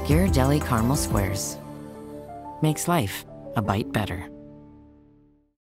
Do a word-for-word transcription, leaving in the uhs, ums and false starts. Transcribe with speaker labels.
Speaker 1: Ghirardelli Caramel Squares. Makes life a bite better.